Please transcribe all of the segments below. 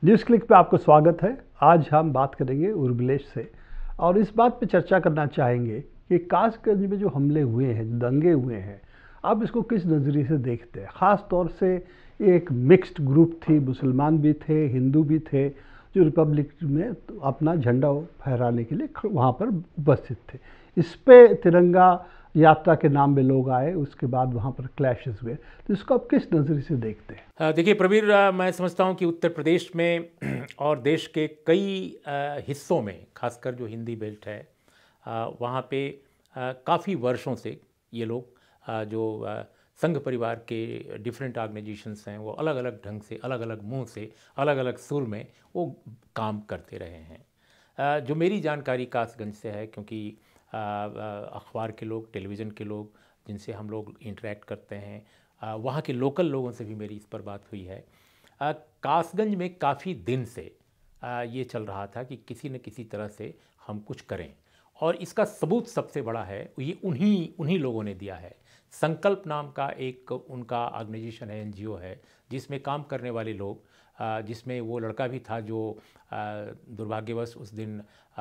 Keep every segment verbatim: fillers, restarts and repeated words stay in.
News click पे आपको स्वागत है। आज हम बात करेंगे उर्मिलेश से और इस बात पे चर्चा करना चाहेंगे कि कासगंज में जो हमले हुए हैं, जो दंगे हुए हैं, आप इसको किस नज़रिए से देखते हैं? ख़ास तौर से ये एक मिक्स्ड ग्रुप थी, मुसलमान भी थे, हिंदू भी थे, जो रिपब्लिक में अपना झंडा फहराने के लिए वहाँ पर उपस्थित थे। इस पे तिरंगा यात्रा के नाम में लोग आए, उसके बाद वहाँ पर क्लैशेस हुए, तो इसको आप किस नज़रिए से देखते हैं? देखिए प्रवीर, मैं समझता हूँ कि उत्तर प्रदेश में और देश के कई हिस्सों में, खासकर जो हिंदी बेल्ट है, वहाँ पे काफ़ी वर्षों से ये लोग जो संघ परिवार के डिफरेंट ऑर्गेनाइजेशंस हैं, वो अलग अलग ढंग से, अलग अलग मुंह से, अलग अलग सुर में वो काम करते रहे हैं। जो मेरी जानकारी कासगंज से है, क्योंकि अखबार के लोग, टेलीविज़न के लोग जिनसे हम लोग इंटरेक्ट करते हैं, वहाँ के लोकल लोगों से भी मेरी इस पर बात हुई है। कासगंज में काफ़ी दिन से ये चल रहा था कि किसी न किसी तरह से हम कुछ करें, और इसका सबूत सबसे बड़ा है, ये उन्हीं उन्हीं लोगों ने दिया है। संकल्प नाम का एक उनका ऑर्गेनाइजेशन है, एनजीओ है, जिसमें काम करने वाले लोग, जिसमें वो लड़का भी था जो दुर्भाग्यवश उस दिन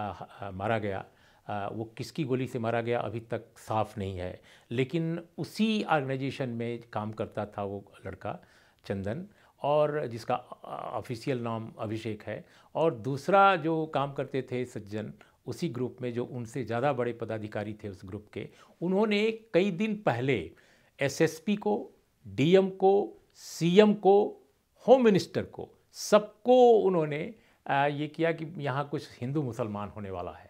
मारा गया। वो किसकी गोली से मारा गया अभी तक साफ नहीं है, लेकिन उसी ऑर्गेनाइजेशन में काम करता था वो लड़का चंदन, और जिसका ऑफिशियल नाम अभिषेक है। और दूसरा जो काम करते थे सज्जन, उसी ग्रुप में जो उनसे ज़्यादा बड़े पदाधिकारी थे उस ग्रुप के, उन्होंने कई दिन पहले एसएसपी को, डीएम को, सीएम को, होम मिनिस्टर को, सबको उन्होंने ये किया कि यहाँ कुछ हिंदू मुसलमान होने वाला है।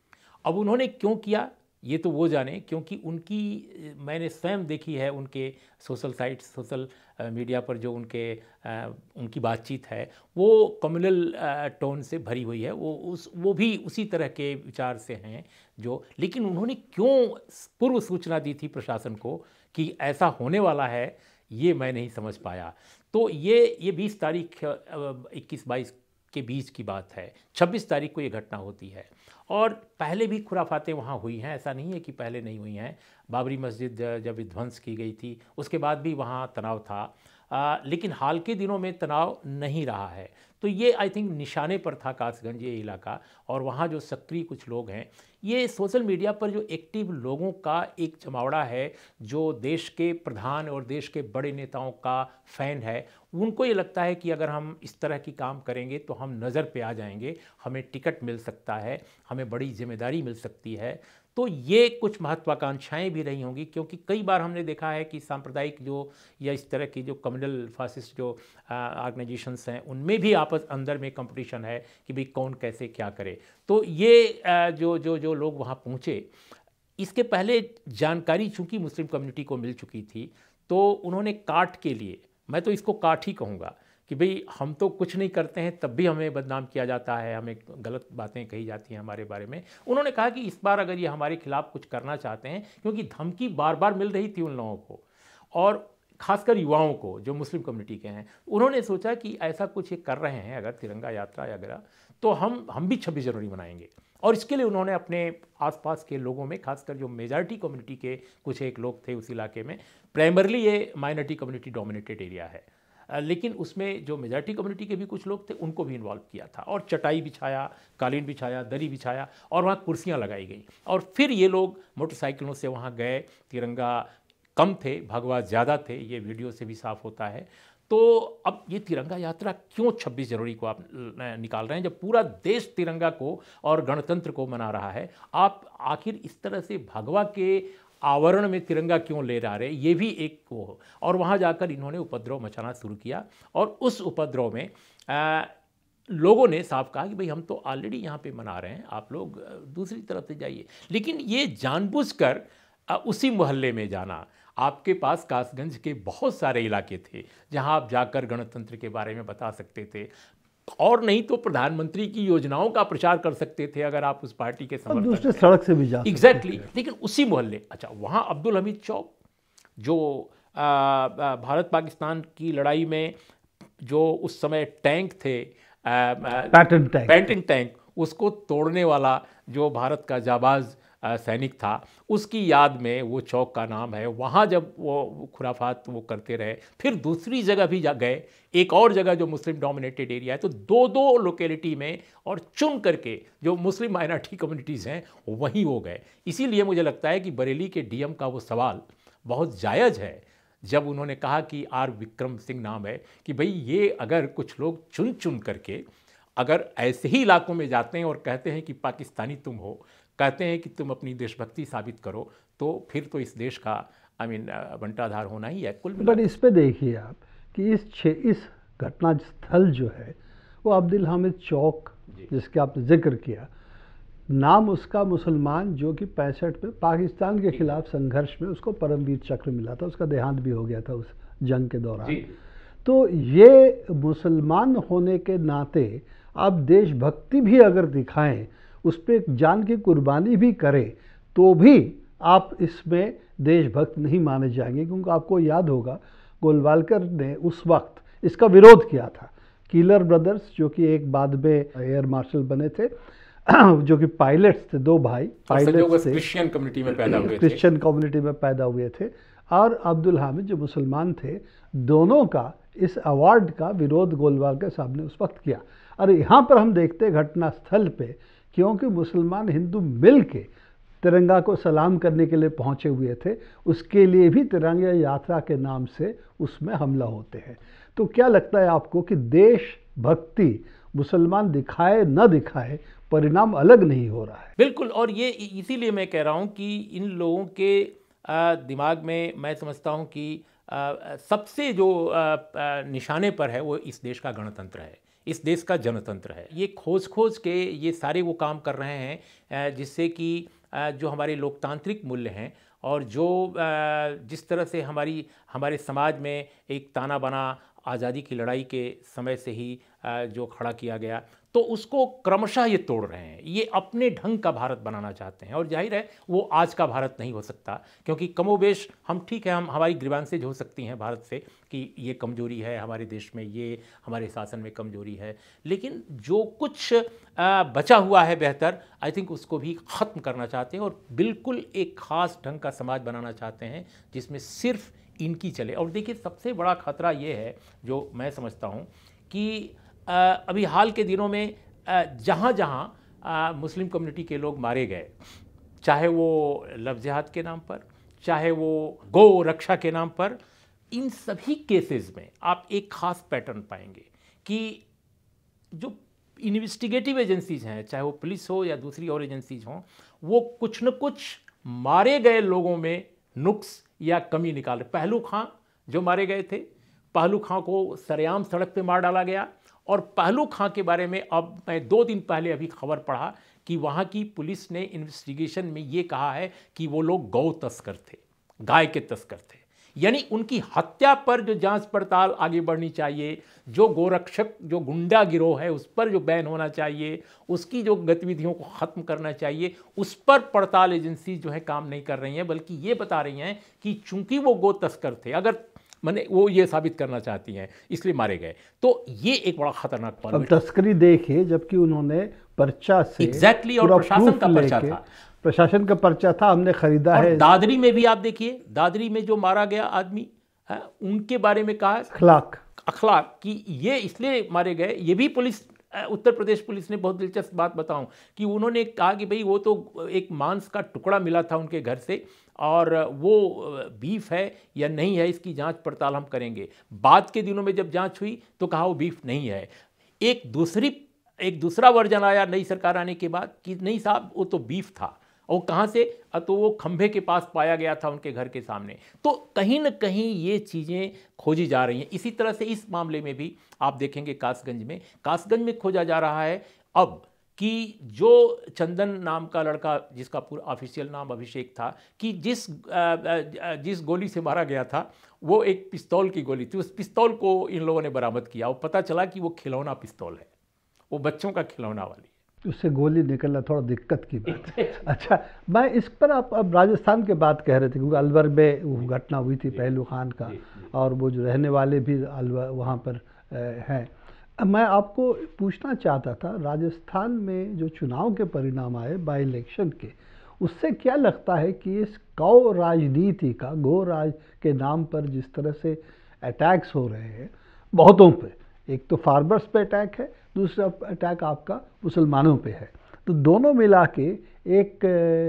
अब उन्होंने क्यों किया ये तो वो जाने, क्योंकि उनकी, मैंने स्वयं देखी है उनके सोशल साइट, सोशल मीडिया पर जो उनके आ, उनकी बातचीत है, वो कम्युनल टोन से भरी हुई है। वो उस वो भी उसी तरह के विचार से हैं जो, लेकिन उन्होंने क्यों पूर्व सूचना दी थी प्रशासन को कि ऐसा होने वाला है, ये मैं नहीं समझ पाया। तो ये ये बीस तारीख इक्कीस बाईस के बीच की बात है। छब्बीस तारीख को ये घटना होती है, और पहले भी खुराफातें वहाँ हुई हैं, ऐसा नहीं है कि पहले नहीं हुई हैं। बाबरी मस्जिद जब विध्वंस की गई थी, उसके बाद भी वहाँ तनाव था, आ, लेकिन हाल के दिनों में तनाव नहीं रहा है। तो ये आई थिंक निशाने पर था कासगंज ये इलाका, और वहाँ जो सक्रिय कुछ लोग हैं, ये सोशल मीडिया पर जो एक्टिव लोगों का एक जमावड़ा है, जो देश के प्रधान और देश के बड़े नेताओं का फ़ैन है। उनको ये लगता है कि अगर हम इस तरह की काम करेंगे तो हम नज़र पे आ जाएंगे, हमें टिकट मिल सकता है, हमें बड़ी जिम्मेदारी मिल सकती है। तो ये कुछ महत्वाकांक्षाएं भी रही होंगी, क्योंकि कई बार हमने देखा है कि सांप्रदायिक जो या इस तरह की जो कम्युनल फासिस्ट जो ऑर्गेनाइजेशंस हैं, उनमें भी आपस अंदर में कंपटीशन है कि भाई कौन कैसे क्या करे। तो ये आ, जो जो जो लोग वहाँ पहुँचे, इसके पहले जानकारी चूँकि मुस्लिम कम्युनिटी को मिल चुकी थी, तो उन्होंने काट के लिए, मैं तो इसको काट ही कहूँगा कि भाई हम तो कुछ नहीं करते हैं तब भी हमें बदनाम किया जाता है, हमें गलत बातें कही जाती हैं हमारे बारे में। उन्होंने कहा कि इस बार अगर ये हमारे खिलाफ कुछ करना चाहते हैं, क्योंकि धमकी बार बार मिल रही थी उन लोगों को, और खासकर युवाओं को जो मुस्लिम कम्युनिटी के हैं, उन्होंने सोचा कि ऐसा कुछ ये कर रहे हैं अगर तिरंगा यात्रा वगैरह, तो हम हम भी छब्बीस जनवरी मनाएंगे। और इसके लिए उन्होंने अपने आसपास के लोगों में, खासकर जो मेजॉरिटी कम्युनिटी के कुछ एक लोग थे उस इलाके में, प्राइमरली ये माइनॉरिटी कम्युनिटी डोमिनेटेड एरिया है, लेकिन उसमें जो मेजॉरिटी कम्युनिटी के भी कुछ लोग थे उनको भी इन्वॉल्व किया था, और चटाई बिछाया, कालीन बिछाया, दरी बिछाया, और वहाँ कुर्सियाँ लगाई गई। और फिर ये लोग मोटरसाइकिलों से वहाँ गए, तिरंगा कम थे, भगवा ज़्यादा थे, ये वीडियो से भी साफ होता है। तो अब ये तिरंगा यात्रा क्यों छब्बीस जनवरी को आप निकाल रहे हैं, जब पूरा देश तिरंगा को और गणतंत्र को मना रहा है? आप आखिर इस तरह से भगवा के आवरण में तिरंगा क्यों ले जा रहे, ये भी एक वो। और वहाँ जाकर इन्होंने उपद्रव मचाना शुरू किया, और उस उपद्रव में आ, लोगों ने साफ कहा कि भाई हम तो ऑलरेडी यहाँ पे मना रहे हैं, आप लोग दूसरी तरफ से जाइए। लेकिन ये जानबूझकर उसी मोहल्ले में जाना, आपके पास कासगंज के बहुत सारे इलाके थे जहाँ आप जाकर गणतंत्र के बारे में बता सकते थे, और नहीं तो प्रधानमंत्री की योजनाओं का प्रचार कर सकते थे अगर आप उस पार्टी के समर्थक, दूसरे सड़क से भी जा एग्जैक्टली exactly, लेकिन उसी मोहल्ले, अच्छा वहाँ अब्दुल हमीद चौक जो आ, आ, भारत पाकिस्तान की लड़ाई में जो उस समय टैंक थे, पैटर्न टैंक पैटर्न टैंक, उसको तोड़ने वाला जो भारत का जाबाज सैनिक था, उसकी याद में वो चौक का नाम है। वहाँ जब वो खुराफात वो करते रहे, फिर दूसरी जगह भी जा गए, एक और जगह जो मुस्लिम डोमिनेटेड एरिया है, तो दो दो लोकेलिटी में और चुन करके जो मुस्लिम माइनॉरिटी कम्युनिटीज़ हैं वहीं वो गए। इसीलिए मुझे लगता है कि बरेली के डीएम का वो सवाल बहुत जायज़ है जब उन्होंने कहा कि आर विक्रम सिंह नाम है, कि भाई ये अगर कुछ लोग चुन चुन करके अगर ऐसे ही इलाकों में जाते हैं और कहते हैं कि पाकिस्तानी तुम हो, कहते हैं कि तुम अपनी देशभक्ति साबित करो, तो फिर तो इस देश का आई मीन बंटाधार होना ही है कुल मिला। बट इस पे देखिए आप कि इस छे इस घटना स्थल जो है वो अब्दुल हामिद चौक जिसके आपने जिक्र किया, नाम उसका मुसलमान जो कि पैंसठ में पाकिस्तान के खिलाफ संघर्ष में उसको परमवीर चक्र मिला था, उसका देहांत भी हो गया था उस जंग के दौरान। तो ये मुसलमान होने के नाते आप देशभक्ति भी अगर दिखाएं, उस पर जान की कुर्बानी भी करें, तो भी आप इसमें देशभक्त नहीं माने जाएंगे। क्योंकि आपको याद होगा गोलवालकर ने उस वक्त इसका विरोध किया था। कीलर ब्रदर्स जो कि एक बाद में एयर मार्शल बने थे, जो कि पायलट्स थे, दो भाई पायलट्स थे, क्रिश्चियन कम्युनिटी में पैदा हुए थे क्रिश्चियन कम्युनिटी में पैदा हुए थे, और अब्दुल हामिद जो मुसलमान थे, दोनों का इस अवार्ड का विरोध गोलवालकर साहब ने उस वक्त किया। और यहाँ पर हम देखते हैं घटना स्थल पे, क्योंकि मुसलमान हिंदू मिल के तिरंगा को सलाम करने के लिए पहुँचे हुए थे, उसके लिए भी तिरंगा यात्रा के नाम से उसमें हमला होते हैं। तो क्या लगता है आपको कि देशभक्ति मुसलमान दिखाए न दिखाए, परिणाम अलग नहीं हो रहा है? बिल्कुल, और ये इसीलिए मैं कह रहा हूँ कि इन लोगों के दिमाग में मैं समझता हूँ कि सबसे जो निशाने पर है वो इस देश का गणतंत्र है, इस देश का जनतंत्र है। ये खोज खोज के ये सारे वो काम कर रहे हैं जिससे कि जो हमारे लोकतांत्रिक मूल्य हैं और जो जिस तरह से हमारी हमारे समाज में एक ताना बाना आज़ादी की लड़ाई के समय से ही जो खड़ा किया गया, तो उसको क्रमशः ये तोड़ रहे हैं। ये अपने ढंग का भारत बनाना चाहते हैं, और जाहिर है वो आज का भारत नहीं हो सकता, क्योंकि कमोबेश हम ठीक है, हम हमारी ग्रीवांसेज हो सकती हैं भारत से कि ये कमजोरी है हमारे देश में, ये हमारे शासन में कमजोरी है, लेकिन जो कुछ बचा हुआ है बेहतर, आई थिंक उसको भी ख़त्म करना चाहते हैं और बिल्कुल एक ख़ास ढंग का समाज बनाना चाहते हैं जिसमें सिर्फ इनकी चले। और देखिए, सबसे बड़ा खतरा ये है जो मैं समझता हूँ कि आ, अभी हाल के दिनों में जहाँ जहाँ मुस्लिम कम्युनिटी के लोग मारे गए, चाहे वो लव जिहाद के नाम पर, चाहे वो गौ रक्षा के नाम पर, इन सभी केसेस में आप एक ख़ास पैटर्न पाएंगे कि जो इन्वेस्टिगेटिव एजेंसीज हैं, चाहे वो पुलिस हो या दूसरी और एजेंसीज हों, वो कुछ न कुछ मारे गए लोगों में नुक्स या कमी निकाल रहे। पहलू खां जो मारे गए थे, पहलू खां को सरेआम सड़क पे मार डाला गया, और पहलू खां के बारे में अब मैं दो दिन पहले अभी खबर पढ़ा कि वहाँ की पुलिस ने इन्वेस्टिगेशन में ये कहा है कि वो लोग गौ तस्कर थे, गाय के तस्कर थे। यानी उनकी हत्या पर जो जांच पड़ताल आगे बढ़नी चाहिए, जो गोरक्षक जो गुंडा गिरोह है उस पर जो बैन होना चाहिए, उसकी जो गतिविधियों को ख़त्म करना चाहिए, उस पर पड़ताल एजेंसी जो है काम नहीं कर रही हैं, बल्कि ये बता रही हैं कि चूंकि वो गो तस्कर थे, अगर मैंने वो ये साबित करना चाहती हैं इसलिए मारे गए। तो ये एक बड़ा खतरनाक पहलू है। तस्करी देखिए, जबकि उन्होंने पर्चा से एग्जैक्टली exactly, और प्रशासन का पर्चा था, प्रशासन का पर्चा था, हमने खरीदा है। दादरी में भी आप देखिए, दादरी में जो मारा गया आदमी है, उनके बारे में कहा अखलाक अखलाक कि ये इसलिए मारे गए। ये भी पुलिस, उत्तर प्रदेश पुलिस ने बहुत दिलचस्प बात बताऊं कि उन्होंने कहा कि भाई वो तो एक मांस का टुकड़ा मिला था उनके घर से, और वो बीफ है या नहीं है इसकी जांच पड़ताल हम करेंगे। बाद के दिनों में जब जांच हुई तो कहा वो बीफ नहीं है। एक दूसरी एक दूसरा वर्जन आया नई सरकार आने के बाद कि नहीं साहब वो तो बीफ था, और कहाँ से, तो वो खंभे के पास पाया गया था उनके घर के सामने। तो कहीं ना कहीं ये चीज़ें खोजी जा रही हैं। इसी तरह से इस मामले में भी आप देखेंगे कासगंज में कासगंज में खोजा जा रहा है अब कि जो चंदन नाम का लड़का, जिसका पूरा ऑफिशियल नाम अभिषेक था, कि जिस जिस गोली से मारा गया था वो एक पिस्तौल की गोली थी। उस पिस्तौल को इन लोगों ने बरामद किया और पता चला कि वो खिलौना पिस्तौल है, वो बच्चों का खिलौना वाली। उससे गोली निकलना थोड़ा दिक्कत की बात है। अच्छा, मैं इस पर आप अब राजस्थान के बात कह रहे थे, क्योंकि अलवर में वो घटना हुई थी पहलू खान का, और वो जो रहने वाले भी अलवर वहाँ पर हैं। मैं आपको पूछना चाहता था, राजस्थान में जो चुनाव के परिणाम आए बाई इलेक्शन के, उससे क्या लगता है कि इस गौ राजनीति का, गौ राज के नाम पर जिस तरह से अटैक्स हो रहे हैं बहुतों पे, एक तो फार्मर्स पे अटैक है, दूसरा अटैक आपका मुसलमानों पे है, तो दोनों मिला के एक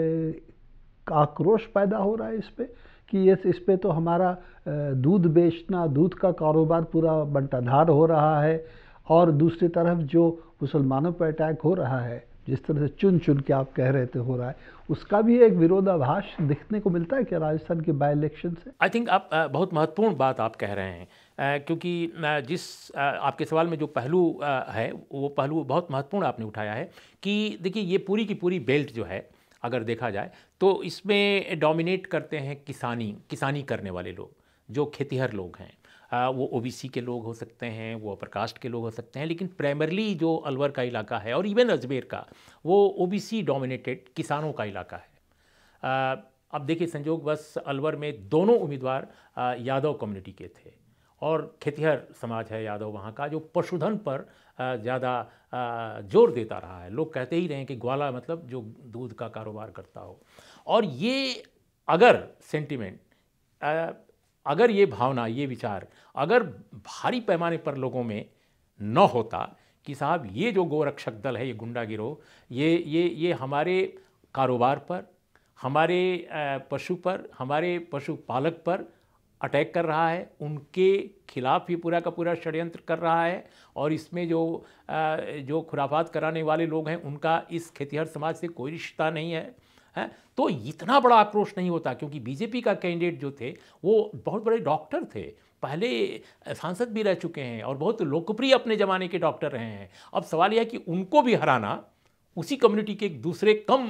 आक्रोश पैदा हो रहा है इस पे कि ये इस पे तो हमारा दूध बेचना, दूध का कारोबार पूरा बंटाधार हो रहा है, और दूसरी तरफ जो मुसलमानों पर अटैक हो रहा है, जिस तरह से चुन चुन के आप कह रहे थे हो रहा है, उसका भी एक विरोधाभास दिखने को मिलता है क्या राजस्थान के बाई इलेक्शन से? आई थिंक आप uh, बहुत महत्वपूर्ण बात आप कह रहे हैं, uh, क्योंकि uh, जिस uh, आपके सवाल में जो पहलू uh, है वो पहलू बहुत महत्वपूर्ण आपने उठाया है कि देखिए ये पूरी की पूरी बेल्ट जो है अगर देखा जाए तो इसमें डोमिनेट करते हैं किसानी किसानी करने वाले लोग, जो खेतीहर लोग हैं। आ, वो ओबीसी के लोग हो सकते हैं, वो अपर कास्ट के लोग हो सकते हैं, लेकिन प्राइमरली जो अलवर का इलाका है और इवन अजमेर का, वो ओबीसी डोमिनेटेड किसानों का इलाका है। आ, अब देखिए संजोग बस अलवर में दोनों उम्मीदवार आ, यादव कम्युनिटी के थे, और खेतीहर समाज है यादव वहाँ का, जो पशुधन पर ज़्यादा जोर देता रहा है। लोग कहते ही रहे हैं कि ग्वाला मतलब जो दूध का कारोबार करता हो। और ये अगर सेंटिमेंट, अगर ये भावना, ये विचार अगर भारी पैमाने पर लोगों में न होता कि साहब ये जो गोरक्षक दल है, ये गुंडा गिरोह, ये ये ये हमारे कारोबार पर, हमारे पशु पर, हमारे पशुपालक पर अटैक कर रहा है, उनके खिलाफ ही पूरा का पूरा षड्यंत्र कर रहा है, और इसमें जो जो खुराफात कराने वाले लोग हैं उनका इस खेतीहर समाज से कोई रिश्ता नहीं है, है तो इतना बड़ा आक्रोश नहीं होता। क्योंकि बीजेपी का कैंडिडेट जो थे वो बहुत बड़े डॉक्टर थे, पहले सांसद भी रह चुके हैं और बहुत लोकप्रिय अपने ज़माने के डॉक्टर रहे हैं। अब सवाल यह है कि उनको भी हराना उसी कम्युनिटी के एक दूसरे कम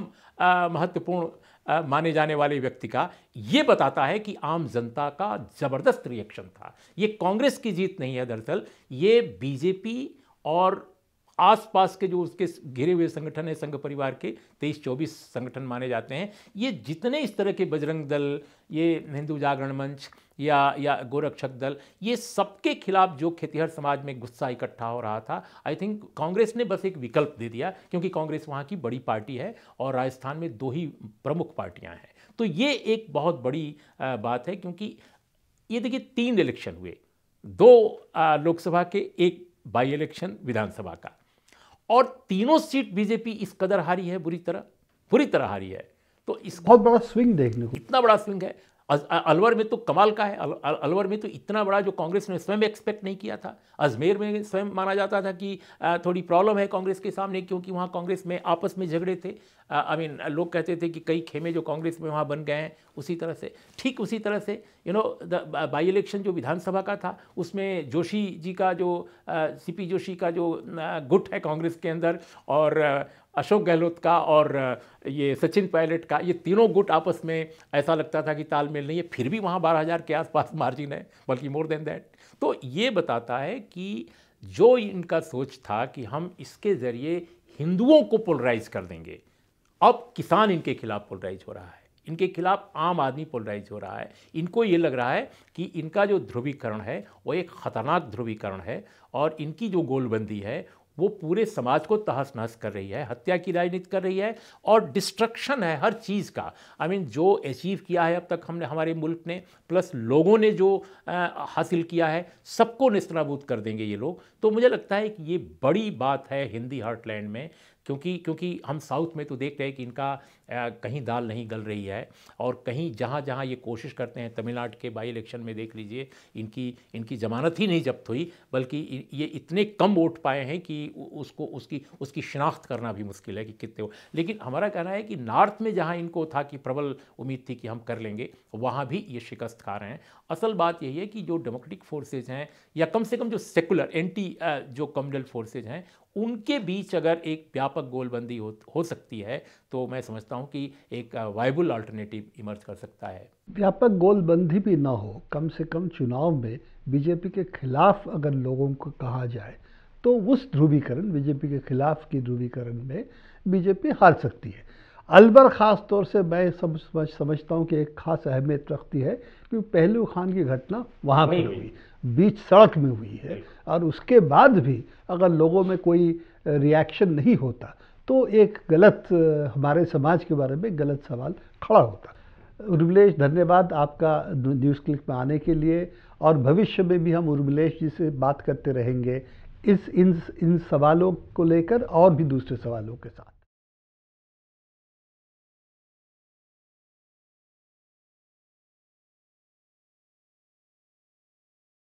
महत्वपूर्ण माने जाने वाले व्यक्ति का, ये बताता है कि आम जनता का ज़बरदस्त रिएक्शन था। ये कांग्रेस की जीत नहीं है, दरअसल ये बीजेपी और आसपास के जो उसके घिरे हुए संगठन है, संघ परिवार के तेईस चौबीस संगठन माने जाते हैं, ये जितने इस तरह के बजरंग दल, ये हिंदू जागरण मंच या या गोरक्षक दल, ये सबके खिलाफ जो खेतीहर समाज में गुस्सा इकट्ठा हो रहा था, आई थिंक कांग्रेस ने बस एक विकल्प दे दिया, क्योंकि कांग्रेस वहाँ की बड़ी पार्टी है और राजस्थान में दो ही प्रमुख पार्टियाँ हैं। तो ये एक बहुत बड़ी बात है, क्योंकि ये देखिए तीन इलेक्शन हुए, दो लोकसभा के, एक बाई इलेक्शन विधानसभा का, और तीनों सीट बीजेपी इस कदर हारी है, बुरी तरह बुरी तरह हारी है। तो इस बहुत बड़ा स्विंग देखने को, इतना बड़ा स्विंग है। अलवर में तो कमाल का है, अलवर में तो इतना बड़ा जो कांग्रेस ने स्वयं एक्सपेक्ट नहीं किया था। अजमेर में स्वयं माना जाता था कि थोड़ी प्रॉब्लम है कांग्रेस के सामने, क्योंकि वहाँ कांग्रेस में आपस में झगड़े थे। आई मीन लोग कहते थे कि कई खेमे जो कांग्रेस में वहाँ बन गए हैं, उसी तरह से ठीक उसी तरह से you know the by election जो विधानसभा का था, उसमें जोशी जी का जो सीपी जोशी का जो गुट है कांग्रेस के अंदर, और अशोक गहलोत का और ये सचिन पायलट का, ये तीनों गुट आपस में ऐसा लगता था कि तालमेल नहीं है, फिर भी वहाँ बारह हज़ार के आसपास मार्जिन है, बल्कि मोर देन दैट। तो ये बताता है कि जो इनका सोच था कि हम इसके ज़रिए हिंदुओं को पोलराइज कर देंगे, अब किसान इनके खिलाफ पोलराइज हो रहा है, इनके खिलाफ आम आदमी पोलराइज हो रहा है। इनको ये लग रहा है कि इनका जो ध्रुवीकरण है वो एक ख़तरनाक ध्रुवीकरण है, और इनकी जो गोलबंदी है वो पूरे समाज को तहस नहस कर रही है, हत्या की राजनीति कर रही है, और डिस्ट्रक्शन है हर चीज़ का। आई मीन जो अचीव किया है अब तक हमने, हमारे मुल्क ने, प्लस लोगों ने जो आ, हासिल किया है, सबको निस्तनाबूद कर देंगे ये लोग। तो मुझे लगता है कि ये बड़ी बात है हिंदी हार्टलैंड में, क्योंकि क्योंकि हम साउथ में तो देख रहे हैं कि इनका आ, कहीं दाल नहीं गल रही है, और कहीं जहाँ जहाँ ये कोशिश करते हैं, तमिलनाडु के बाई इलेक्शन में देख लीजिए, इनकी इनकी ज़मानत ही नहीं जब्त हुई, बल्कि ये इतने कम वोट पाए हैं कि उसको उसकी उसकी शिनाख्त करना भी मुश्किल है कि कितने हो। लेकिन हमारा कहना है कि नॉर्थ में जहाँ इनको था कि प्रबल उम्मीद थी कि हम कर लेंगे, वहाँ भी ये शिकस्त खा रहे हैं। असल बात यही है कि जो डेमोक्रेटिक फोर्सेज हैं, या कम से कम जो सेकुलर एंटी जो कम्युनल फोर्सेज हैं, उनके बीच अगर एक व्यापक गोलबंदी हो हो सकती है, तो मैं समझता हूं कि एक वायबल अल्टरनेटिव इमर्ज कर सकता है। व्यापक गोलबंदी भी ना हो, कम से कम चुनाव में बीजेपी के खिलाफ अगर लोगों को कहा जाए, तो उस ध्रुवीकरण, बीजेपी के खिलाफ की ध्रुवीकरण में बीजेपी हार सकती है। अलवर ख़ास तौर से मैं समझ समझ समझता हूँ कि एक खास अहमियत रखती है, क्योंकि पहलू खान की घटना वहाँ पर हुई, बीच सड़क में हुई है, और उसके बाद भी अगर लोगों में कोई रिएक्शन नहीं होता, तो एक गलत हमारे समाज के बारे में गलत सवाल खड़ा होता। उर्मिलेश, धन्यवाद आपका न्यूज़ क्लिक में आने के लिए, और भविष्य में भी हम उर्मिलेश जी से बात करते रहेंगे इस इन इन सवालों को लेकर और भी दूसरे सवालों के साथ।